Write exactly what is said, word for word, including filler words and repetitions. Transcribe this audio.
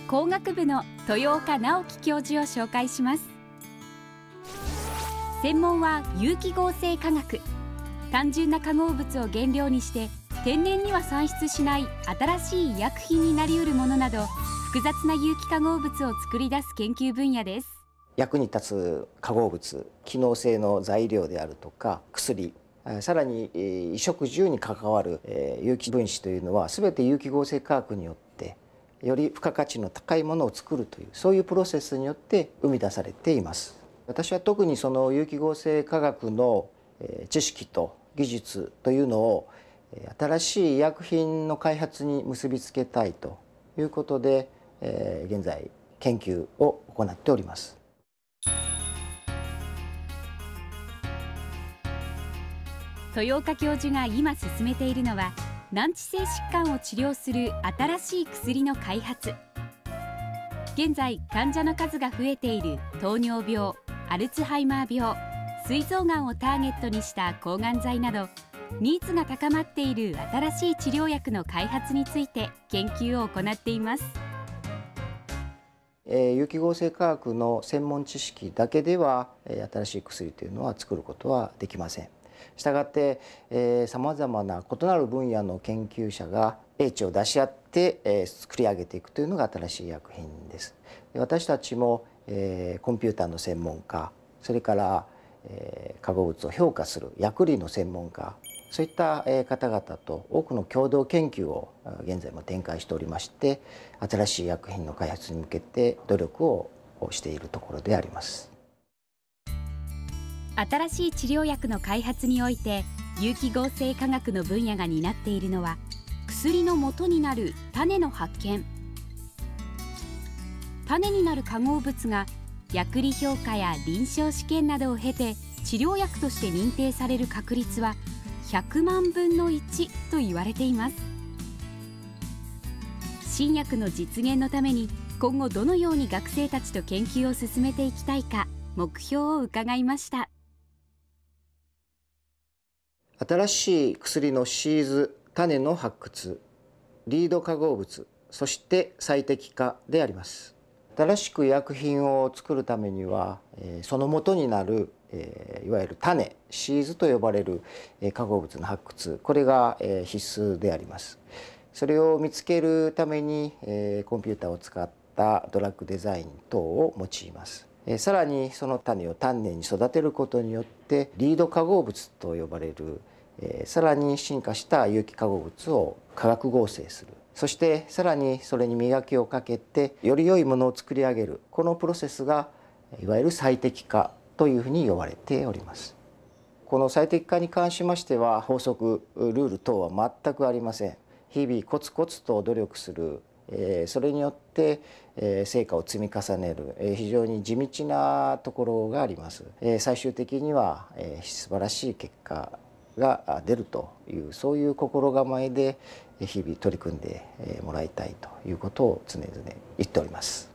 工学部の豊岡直樹教授を紹介します。専門は有機合成化学。単純な化合物を原料にして天然には産出しない新しい医薬品になりうるものなど、複雑な有機化合物を作り出す研究分野です。 役に立つ化合物、機能性の材料であるとか薬、さらに衣食住に関わる有機分子というのは全て有機合成化学によってより付加価値の高いものを作るという、そういうプロセスによって生み出されています。私は特にその有機合成化学の知識と技術というのを新しい医薬品の開発に結びつけたいということで、現在研究を行っております。 豊岡教授が今進めているのは、難治性疾患を治療する新しい薬の開発。現在患者の数が増えている糖尿病、アルツハイマー病、膵臓がんをターゲットにした抗がん剤など、ニーズが高まっている新しい治療薬の開発について研究を行っています。 有機合成化学の専門知識だけでは新しい薬というのは作ることはできません。したがってさまざまな異なる分野の研究者が英知を出し合って、えー、作り上げていくというのが新しい医薬品です。私たちも、えー、コンピューターの専門家、それから、えー、化合物を評価する薬理の専門家、そういった方々と多くの共同研究を現在も展開しておりまして、新しい医薬品の開発に向けて努力をしているところであります。 新しい治療薬の開発において有機合成化学の分野が担っているのは、薬の元になる種の発見。種になる化合物が薬理評価や臨床試験などを経て治療薬として認定される確率はひゃくまんぶんのいちと言われています。新薬の実現のために今後どのように学生たちと研究を進めていきたいか、目標を伺いました。 新しい薬のシーズ、種の発掘、リード化合物、そして最適化であります。新しく医薬品を作るためには、その元になるいわゆる種、シーズと呼ばれる化合物の発掘、これが必須であります。それを見つけるためにコンピューターを使ったドラッグデザイン等を用います。さらにその種を丹念に育てることによってリード化合物と呼ばれるさらに進化した有機化合物を化学合成する、そしてさらにそれに磨きをかけてより良いものを作り上げる、このプロセスがいわゆる最適化というふうに呼ばれております。この最適化に関しましては法則、ルール等は全くありません。日々コツコツと努力する、それによって成果を積み重ねる、非常に地道なところがあります。最終的には素晴らしい結果が出るという、そういう心構えで日々取り組んでもらいたいということを常々言っております。